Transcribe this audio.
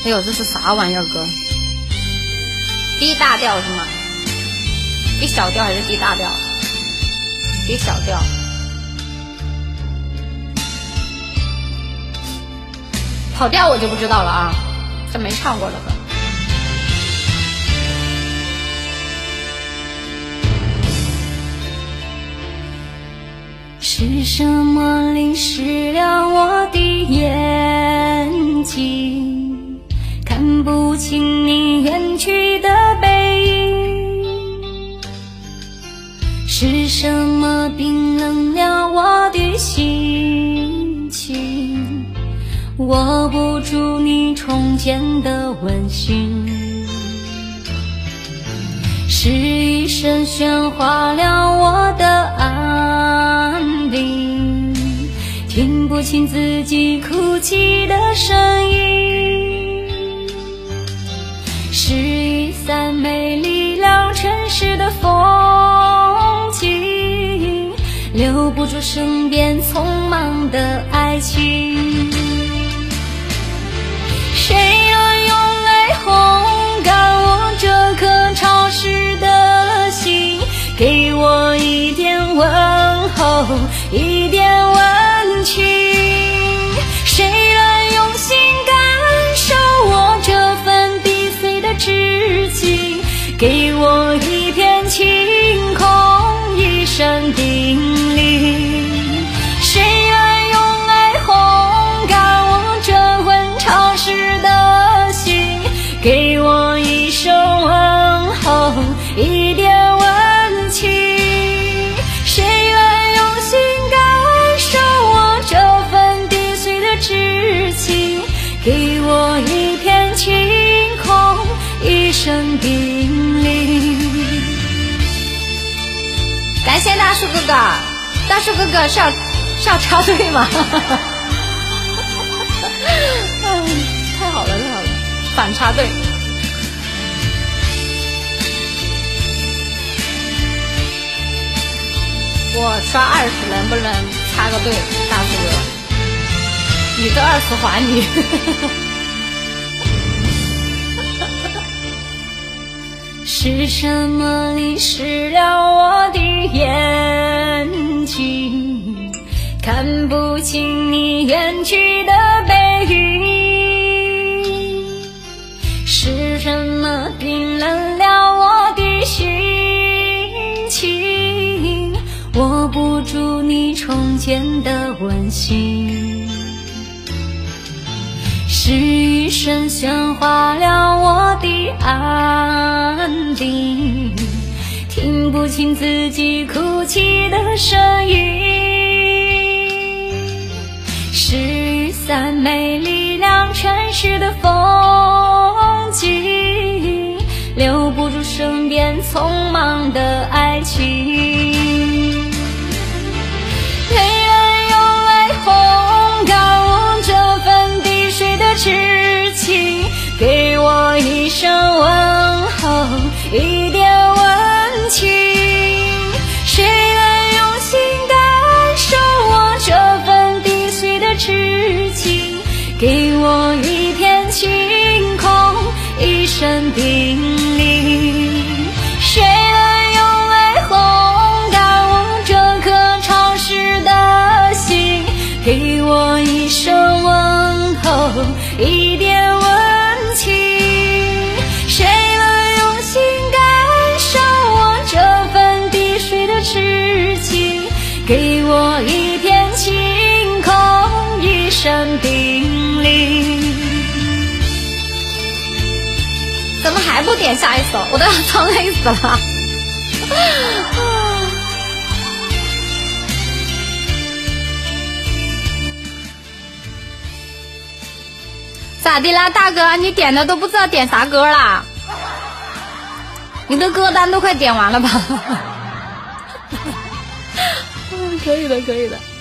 哎呦，这是啥玩意儿歌？D 大调是吗？D 小调还是 D 大调 ？D 小调。跑调我就不知道了啊，这没唱过的歌。 是什么淋湿了我的眼睛，看不清你远去的背影？是什么冰冷了我的心情，握不住你重建的温馨？是一声喧哗了我的安宁，听不清自己哭泣的声音。是一伞美丽了城市的风景，留不住身边匆忙的爱情。谁要用来烘干我这颗潮湿的心，给我一点问候，一点温情。谁来用心感受我这份滴碎的痴情，给我一片晴空，一声叮咛。谁来用爱烘干我这份潮湿的心，给我一声问候，一点温情。谁来用心感受我这份滴碎的痴情，给我一片晴空，一声叮咛。 感谢大树哥哥，大树哥哥是要插队吗？太好了，太好了，反插队。我刷20能不能插个队，大树哥？你这2次还你。 是什么淋湿了我的眼睛，看不清你远去的背影？是什么冰冷了我的心情，握不住你重建的温馨？是一声喧哗了我的安宁，听不清自己哭泣的声音。是雨伞美丽了城市的风景，留不住身边匆忙的爱情。谁来用来烘干我这份滴水的痴情，给我一声问候，一点温情。谁来用心感受我这份滴碎的痴情，给我一片晴空，一声叮咛。谁来用来烘干我这颗潮湿的心，给我一声问候，一点温情。谁来用心感受我这份滴水的痴情，给我一片晴空，一声叮咛。 怎么还不点下一首？我都要唱累死了。咋的啦，大哥？你点的都不知道点啥歌啦？你的歌单都快点完了吧？可以的，可以的。